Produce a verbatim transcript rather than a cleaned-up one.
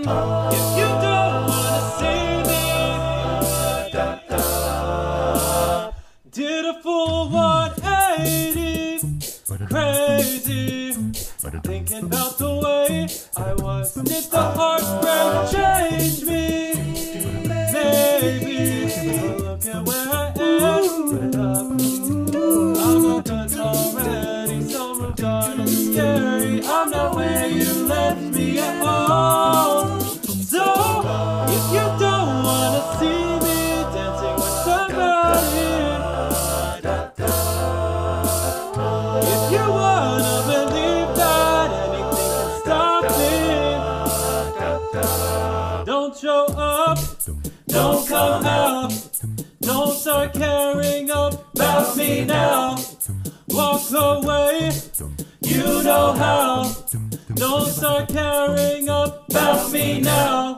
If you don't wanna see me, did a full one eighty, crazy, thinking about the way I was. Did the heartbreak change me? Maybe, look at where I ended up. I'm a good already, so moved on and scary. I'm not where you left me at all. So, if you don't wanna see me dancing with somebody, if you wanna believe that anything can stop me, don't show up, don't come out, don't start caring about me now. Walk away, you know how. Don't start caring about me now.